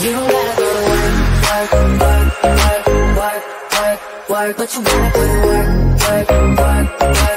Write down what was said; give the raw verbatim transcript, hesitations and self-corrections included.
You don't gotta go to work, work, work, work, work, work, work, but you gotta put in work, work, work, work.